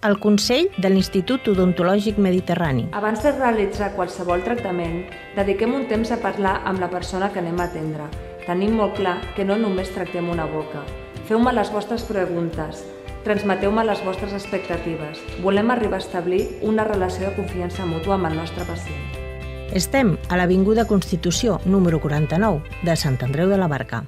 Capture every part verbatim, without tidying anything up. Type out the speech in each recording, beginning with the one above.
el Consell de l'Institut Odontològic Mediterrani. Abans de realitzar qualsevol tractament, dediquem un temps a parlar amb la persona que anem a atendre. Tenim molt clar que no només tractem una boca. Feu-me les vostres preguntes, transmeteu-me les vostres expectatives. Volem arribar a establir una relació de confiança mútua amb el nostre pacient. Estem a l'Avinguda Constitució número quaranta-nou de Sant Andreu de la Barca.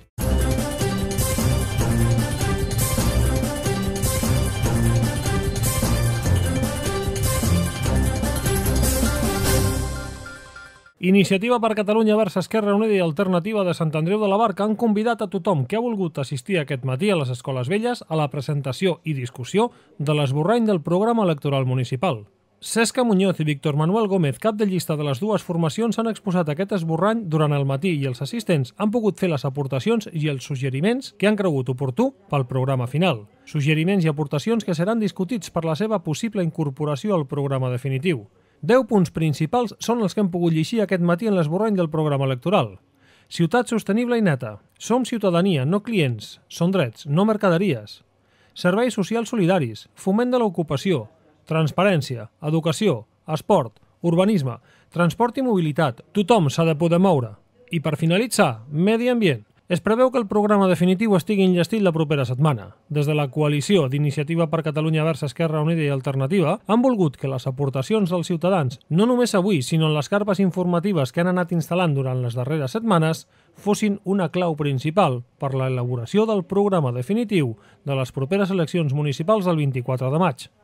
Iniciativa per Catalunya vers Esquerra Unida i Alternativa de Sant Andreu de la Barca han convidat a tothom que ha volgut assistir aquest matí a les Escoles Velles a la presentació i discussió de l'esborrany del programa electoral municipal. Cesca Muñoz i Víctor Manuel Gómez, cap de llista de les dues formacions, han exposat aquest esborrany durant el matí i els assistents han pogut fer les aportacions i els suggeriments que han cregut oportú pel programa final. Suggeriments i aportacions que seran discutits per la seva possible incorporació al programa definitiu. Deu punts principals són els que hem pogut llegir aquest matí en l'esborrany del programa electoral. Ciutat sostenible i neta. Som ciutadania, no clients. Són drets, no mercaderies. Serveis socials solidaris. Foment de l'ocupació. Transparència, educació, esport, urbanisme, transport i mobilitat. Tothom s'ha de poder moure. I per finalitzar, medi ambient. Es preveu que el programa definitiu estigui enllestit la propera setmana. Des de la coalició d'Iniciativa per Catalunya vers Esquerra Unida i Alternativa han volgut que les aportacions dels ciutadans, no només avui, sinó en les carpes informatives que han anat instal·lant durant les darreres setmanes, fossin una clau principal per a l'elaboració del programa definitiu de les properes eleccions municipals del vint-i-quatre de maig.